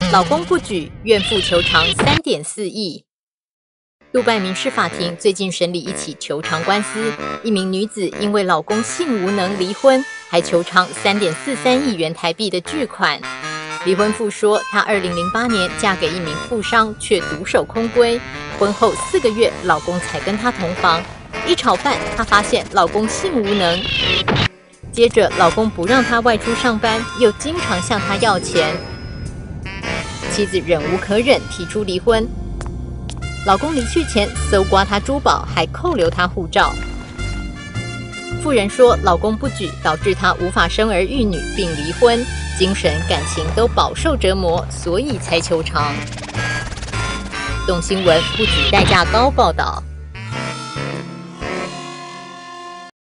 老公不举，怨妇求偿3.4亿。杜拜民事法庭最近审理一起求偿官司，一名女子因为老公性无能离婚，还求偿3.43亿元台币的巨款。离婚妇说，她2008年嫁给一名富商，却独守空闺，婚后4个月，老公才跟她同房。一炒饭，她发现老公性无能，接着老公不让她外出上班，又经常向她要钱。妻子忍无可忍，提出离婚。老公离去前搜刮她珠宝，还扣留她护照。妇人说，老公不举，导致她无法生儿育女，并离婚，精神感情都饱受折磨，所以才求偿。动新闻不举代价高报道。